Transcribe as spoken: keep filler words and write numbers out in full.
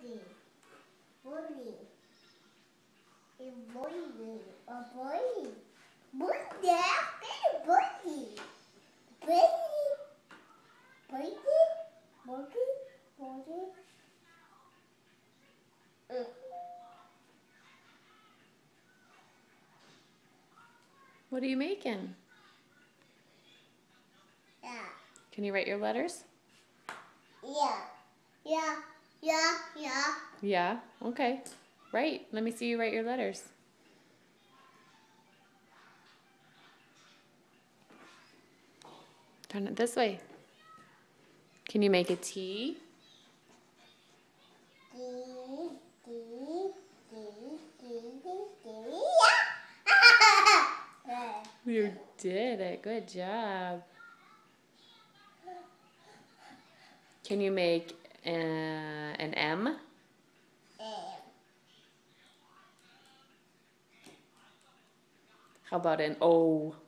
Bully. Bully. A bully. A bully. Bully. A bully. Bully. Bully. Bully. Bully. Mm. What are you making? Yeah. Can you write your letters? Yeah. Yeah. Yeah. Yeah. Yeah? Okay. Write. Let me see you write your letters. Turn it this way. Can you make a T? D. D. D. D. D. Yeah. You did it. Good job. Can you make uh, an M? M. How about an O?